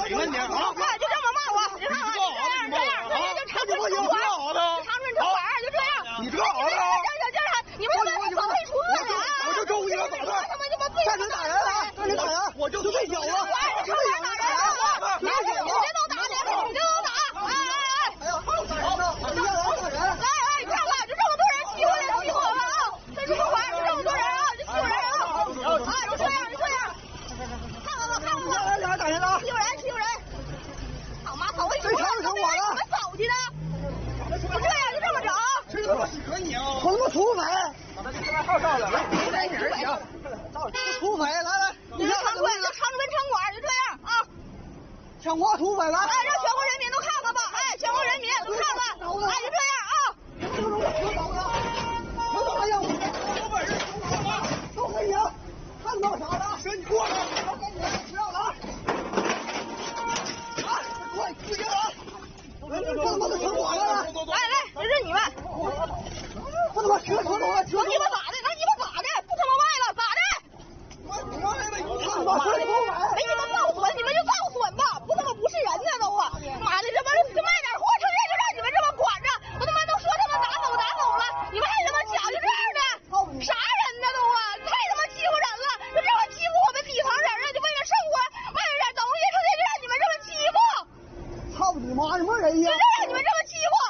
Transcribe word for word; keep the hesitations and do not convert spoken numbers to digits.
嘴呢你啊！ 哎，就这么骂我，你看啊，这样这样，这就长春城管，长春城管就这样。 你这好的！ 就是就是，你们他妈扫黑除恶的啊！ 我就周一了，咋的？ 他妈他妈最站着打人了，站着打人！我就最小了， 就最小打人了，别别别都打，别别别都打！哎哎哎！哎呀，打人呢！你让人打人！哎哎，你看看，就这么多人欺负人，欺负我们啊！这城管就这么多人啊，就欺负人啊！啊，就这样，就这样。看看吧，看看吧！ 让人打人了！ 欺负人，欺负人！好妈，扫黑除恶！ 这城管了！ 你们走去的！就这样，就这么整！ 这我和你啊！我他妈土匪！把他电话号到了，来，来点人行。土匪，来来， 你这长春，这长春城管就这样啊！ 抢活土匪来！ 哎，让全国人民都看看吧！哎，全国人民都看看！哎，就这样啊！ 我怎么样？有本事都给你！看到啥了？说你过来！我给你，不要来！啊！过来，直接来！他妈的城管了！ 来来，这是你们！ 我他妈车车都来车！ 能鸡巴咋的？能鸡巴咋的？不他妈卖了，咋的？ 我卖了，他妈车都买！ 没你们造损，你们就造损吧，不他妈不是人呢都啊！妈的，这帮人卖点货，成天就让你们这么管着，我他妈都说他们拿走拿走了，你们还他妈抢，就这样的，啥人呢都啊？太他妈欺负人了！就这么欺负我们底层人啊！就为了生活卖点东西，成天就让你们这么欺负！ 操你妈！什么人呀？ 就这样你们这么欺负！